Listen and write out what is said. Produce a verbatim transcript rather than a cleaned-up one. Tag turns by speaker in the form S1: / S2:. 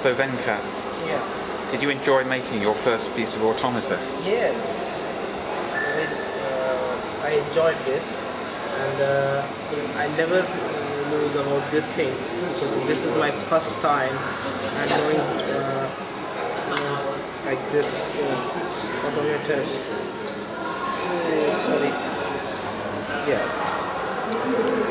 S1: So Venkat,
S2: Yeah.
S1: did you enjoy making your first piece of automata?
S2: Yes. I, uh, I enjoyed this, and uh, I never knew about these things because this is my first time and knowing uh, uh, like this uh, automata. Oh, sorry. Yes.